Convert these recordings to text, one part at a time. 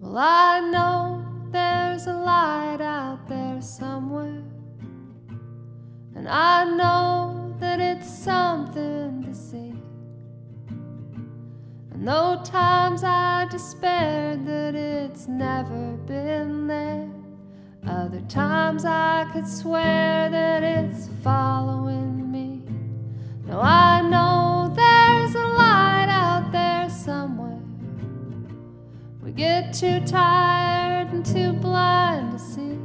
Well, I know there's a light out there somewhere, and I know that it's something to see. And though times I despaired that it's never been there, other times I could swear that it's following me. Now I know there's a light out there somewhere. We get too tired and too blind to see.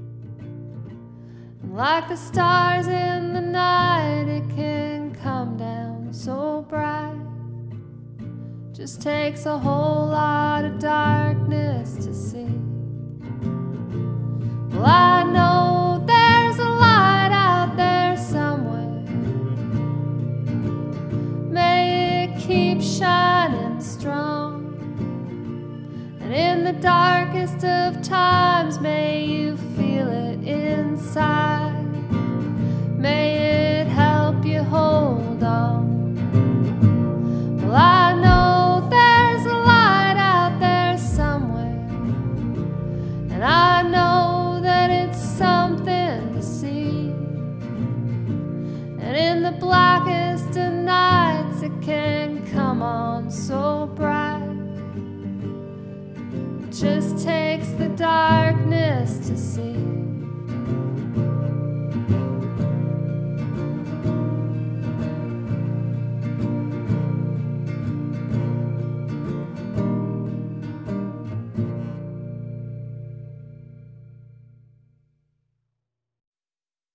And like the stars in the night, it can come down so bright. Just takes a whole lot of darkness to see. Well, I know there's a light out there somewhere. May it keep shining strong. And in the darkest of times, may you feel it inside. May it help you hold on. Well, I know there's a light out there somewhere, and I know that it's something to see. And in the blackest of nights, it can come on so bright. It just takes the darkness to see.